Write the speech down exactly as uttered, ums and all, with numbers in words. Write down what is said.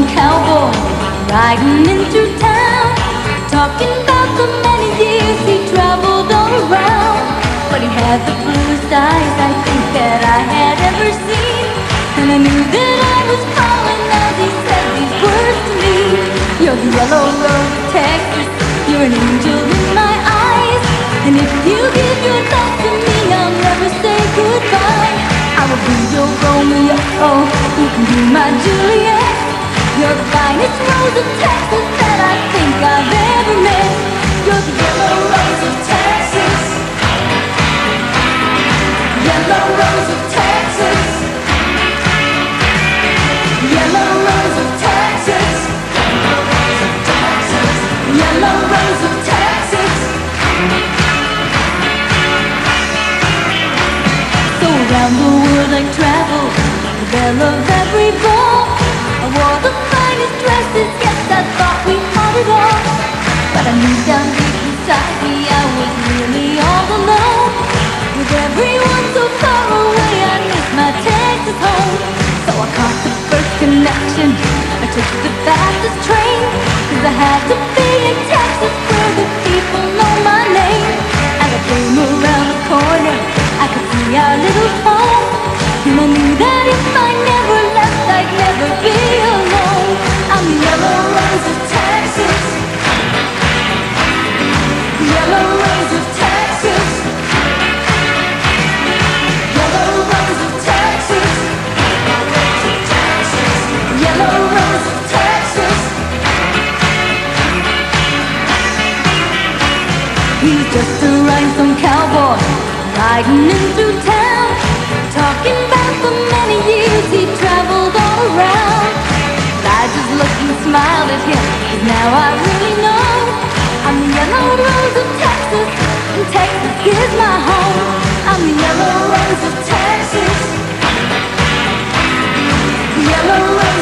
cowboy riding into town, talking about the many years he traveled all around. But he had the bluest eyes I think that I had ever seen, and I knew that I was falling as he said these words to me. You're the yellow rose of Texas, you're an angel in my eyes, and if you give your love to me, I'll never say goodbye. I will be your Romeo, oh, you can be my Juliet. You're the finest rose of Texas that I think I've ever met. You're the yellow rose of Texas, yellow rose of Texas, yellow rose of Texas, yellow rose of Texas. So around the world I traveled, the belle of every ball. I wore the finest dresses, yes, I thought we had it all. But I knew down deep inside me I was really all alone. With everyone so far away, I missed my Texas home. So I caught the first connection, I took the fastest train, 'cause I had to be in Texas where the people know my name. As I came around the corner, I could see our little home, and I knew that if I never left, I'd never be alone. I'm the yellow rose of Texas, yellow rose of Texas, yellow rose of Texas, yellow rose of Texas. He's just a rhinestone cowboy riding in through town, talking about the many years he traveled all around. But I just looked and smiled at him, 'cause now I really know I'm the yellow rose of Texas, and Texas is my home. I'm the yellow rose of Texas, yellow rose